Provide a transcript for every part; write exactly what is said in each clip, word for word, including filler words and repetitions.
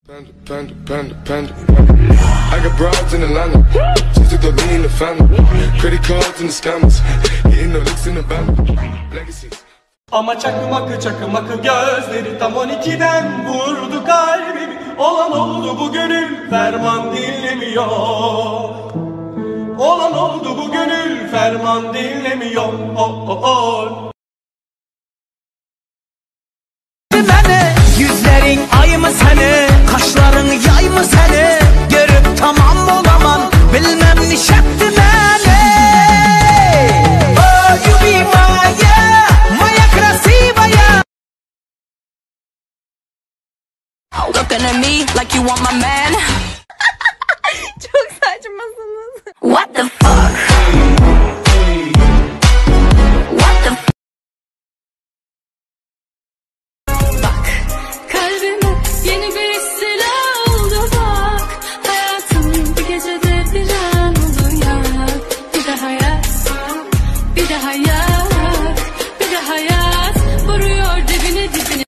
Panda, panda, panda, panda. I got broads in Atlanta, just took the lean in the family. Credit cards and the scammers, hitting the licks in the band. Legacies. Ama çakmakı çakmakı gözleri tam on ikiden vurdu kalbimi. Olan oldu bu gönül ferman dinlemiyor. Olan oldu bu gönül ferman dinlemiyor. Oh, oh, oh. Yüzlerin ay mı seni, kaşların yay mı seni? Görüp tamam olamam, bilmem nişetti beni. Oh you be Maya, Maya krasivaya. Looking at me like you want my man. Çok saçmasınız. What the fuck? What the fuck? Kalbime yeni bir silah oldu bak. Hayatım bir gecede bir an oldu yak. Bir de hayat, bir de hayat, bir de hayat vuruyor dibine dibine.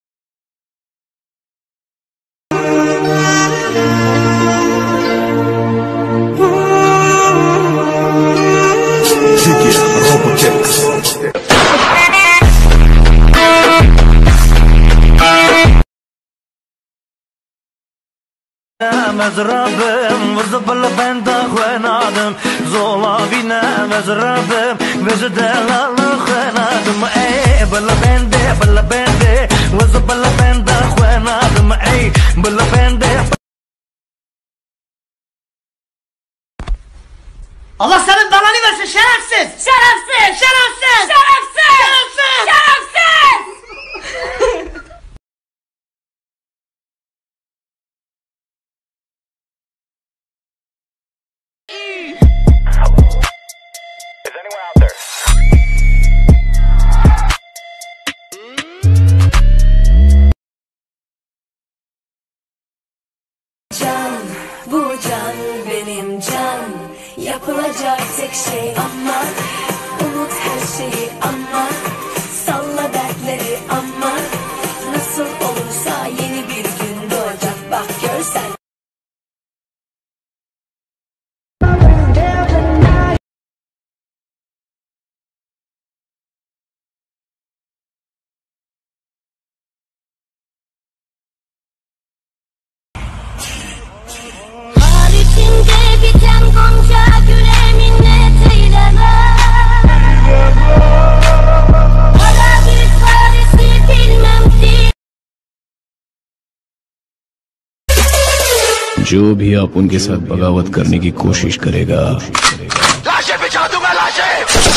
مزرابم وزبل بندا خوانادم زولا بينا مزرابم وزدلال خوانادم اي بلا بنده بلا بنده وزبل بندا خوانادم اي بلا بنده. Allah senin dalanı versin şerefsiz! Şerefsiz! Şerefsiz! Şerefsiz! Şerefsiz! Şerefsiz! Is anyone out there? Can, bu can benim can. Yapılacak tek şey ama unut her şeyi ama salla dertleri ama nasıl olursa yeni bir gün doğacak bak görsen. İçinde biten gonca güle minnet eyleme. Para bir çaresi bilmem değil. जो भी आप उनके साथ बगावत करने की कोशिश करेगा, लाशें बिछा दूंगा लाशें।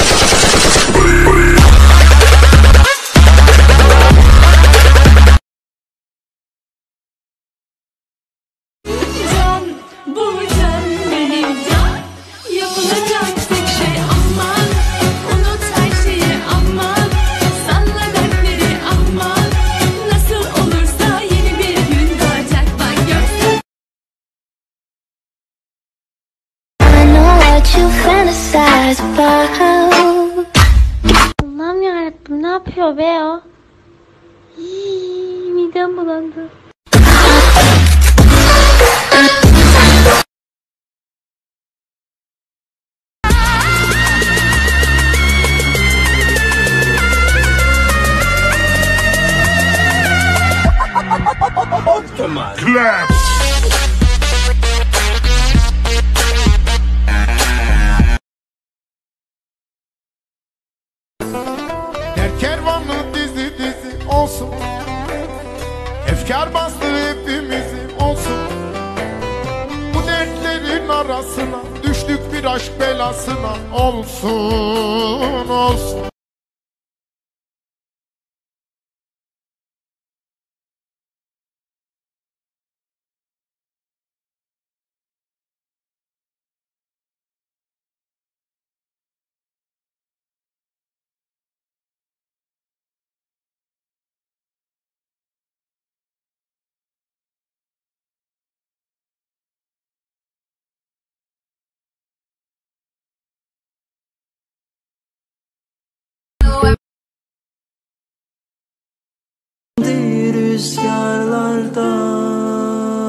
Can, bu can benim can. Yapılacak tek şey aman. Unut her şeyi aman. Salla dertleri aman. Nasıl olursa yeni bir gün doğacak bak görsen. I know what you fantasize about. Allah'ım yarabbim ne yapıyor be o? Hii, midem bulandı. Clap. Her kervanı dizi dizi olsun. Efkar bastı hepimizi olsun. Bu dertlerin arasına düştük bir aşk belasına olsun olsun. Rüzgarlarda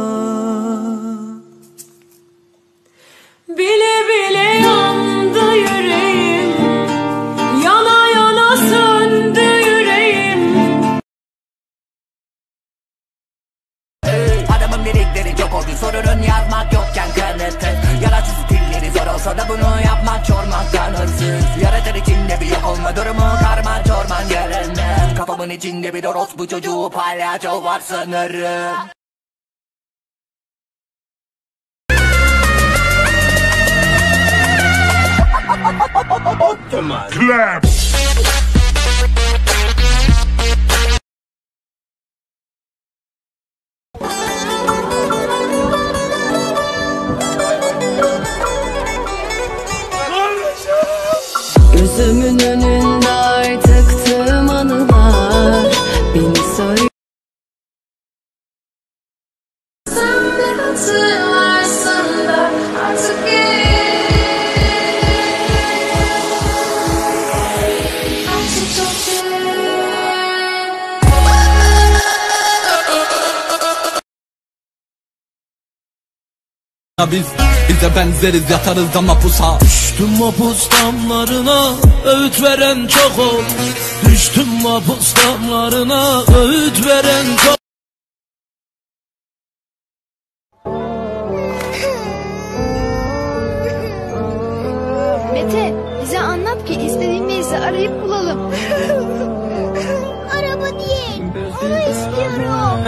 kodu sorunun yazmak yokken kanıtın. Yararsız stilleri zor olsa da bunu yapmak çormaktan hırsız. Yaratır içinde bir yok olma durumu karman çorman görünmez. Kafamın içinde bir orospu çocuğu palyaço var sanırım. Clap. Gözümün önünde artık tüm anılar beni soruyor. Sen bir hatır varsan da artık git. Artık çok Biz bize benzeriz yatarız da mapusa. Düştüm mapus damlarına öğüt veren çok ol. Düştüm mapus damlarına öğüt veren çok. Mete, bize anlat ki istediğimizi arayıp bulalım. Araba değil, onu istiyorum.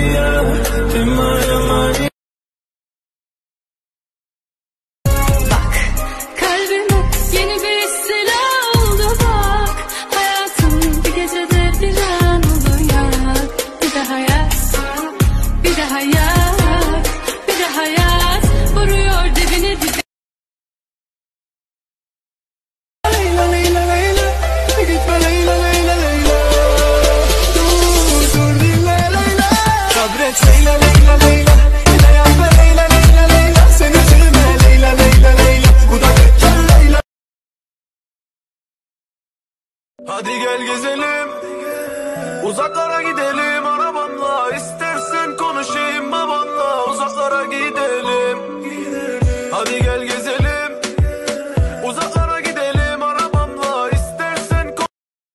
Hadi gel gezelim, uzaklara gidelim arabamla. İstersen konuşayım babanla, uzaklara gidelim. Hadi gel gezelim, uzaklara gidelim arabamla. İstersen kon...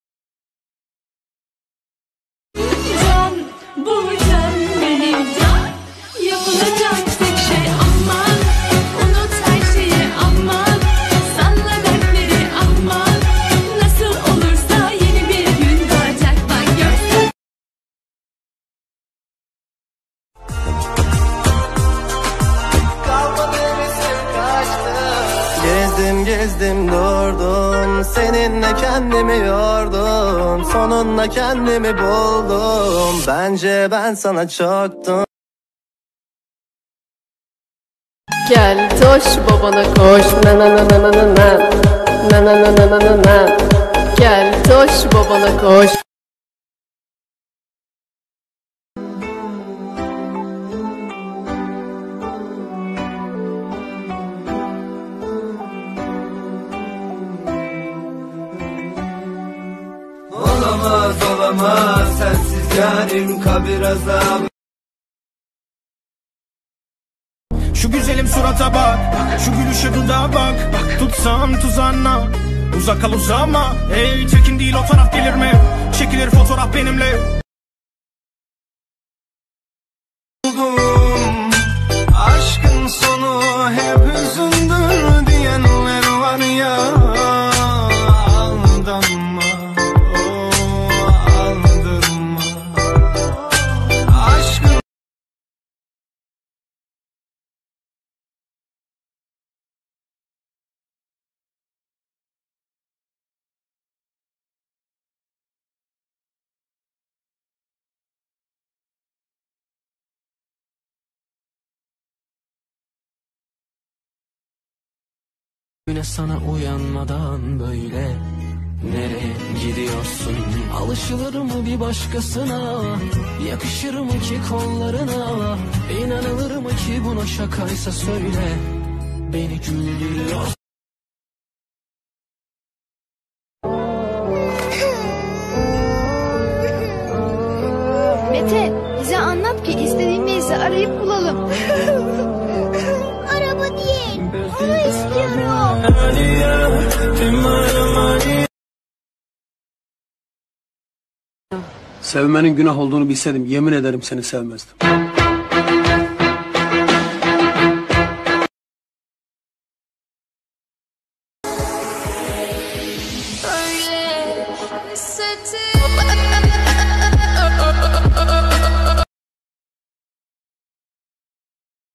Can, bu can benim can. Yapılacak tek şey aman. Unut her şeyi aman. Salla dertleri aman. Nasıl olursa yeni bir gün doğacak bak görsün. Gezdim gezdim durdum, seninle kendimi yordum, sonunda kendimi buldum, bence ben sana çoktum. Gel toş babana koş na na na na na na na na na na na na na. Gel toş babana koş. Olamaz olamaz sensiz yarim kabir azabı. Şu güzelim surata bak, şu gülüşe dudağa bak. Tutsam tuzağına, uzak kal uzağıma. Ey tekin değil o taraf gelir mi? Çekilir fotoğraf benimle. Aşkın sonu hep hüzündür diyenler var ya. Aldanma, oh, aldırma. Aşkın Güne sana uyanmadan böyle nereye gidiyorsun? Alışılır mı bir başkasına? Yakışır mı ki kollarına? İnanılır mı ki buna şakaysa söyle. Beni güldürüyor. Mete, bize anlat ki istediğimizi arayıp bulalım. Araba değil, onu istiyorum. Sevmenin günah olduğunu bilseydim yemin ederim seni sevmezdim.